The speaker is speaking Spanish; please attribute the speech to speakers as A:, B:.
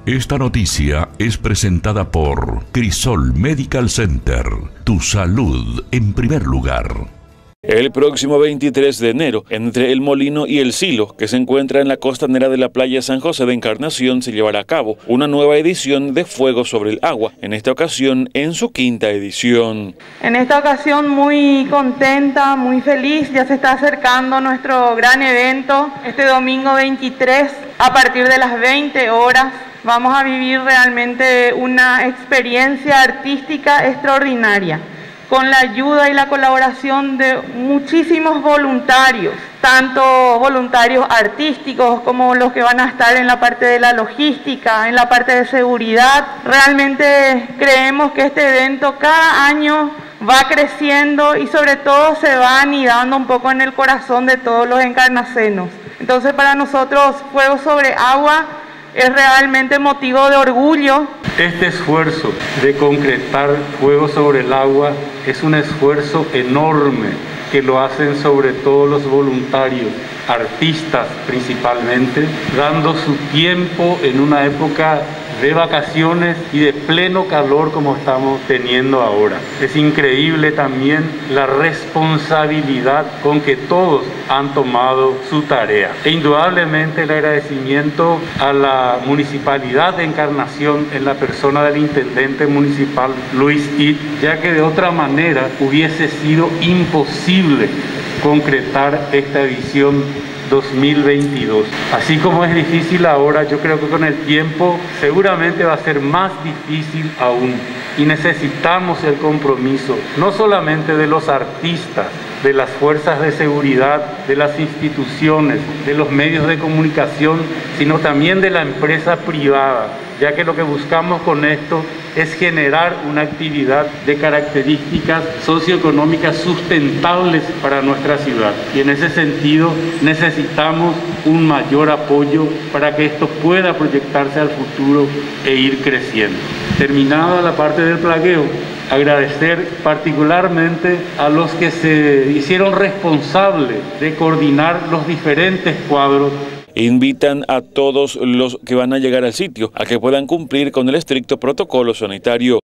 A: Esta noticia es presentada por Crisol Medical Center. Tu salud en primer lugar.
B: El próximo 23 de enero, entre El Molino y El Silo, que se encuentra en la costanera de la playa San José de Encarnación, se llevará a cabo una nueva edición de Fuego sobre el Agua, en esta ocasión en su 5ª edición.
C: En esta ocasión muy contenta, muy feliz, ya se está acercando nuestro gran evento, este domingo 23, a partir de las 20 horas. Vamos a vivir realmente una experiencia artística extraordinaria, con la ayuda y la colaboración de muchísimos voluntarios, tanto voluntarios artísticos como los que van a estar en la parte de la logística, en la parte de seguridad. Realmente creemos que este evento cada año va creciendo y sobre todo se va anidando un poco en el corazón de todos los encarnacenos. Entonces para nosotros Fuego sobre Agua es realmente motivo de orgullo.
D: Este esfuerzo de concretar Fuego sobre el Agua es un esfuerzo enorme que lo hacen sobre todo los voluntarios, artistas principalmente, dando su tiempo en una época de vacaciones y de pleno calor como estamos teniendo ahora. Es increíble también la responsabilidad con que todos han tomado su tarea. E indudablemente el agradecimiento a la Municipalidad de Encarnación en la persona del Intendente Municipal Luis It, ya que de otra manera hubiese sido imposible concretar esta edición 2022. Así como es difícil ahora, yo creo que con el tiempo seguramente va a ser más difícil aún. Y necesitamos el compromiso, no solamente de los artistas, de las fuerzas de seguridad, de las instituciones, de los medios de comunicación, sino también de la empresa privada, ya que lo que buscamos con esto es generar una actividad de características socioeconómicas sustentables para nuestra ciudad. Y en ese sentido necesitamos un mayor apoyo para que esto pueda proyectarse al futuro e ir creciendo. Terminada la parte del plagueo, agradecer particularmente a los que se hicieron responsables de coordinar los diferentes cuadros.
B: Invitan a todos los que van a llegar al sitio a que puedan cumplir con el estricto protocolo sanitario.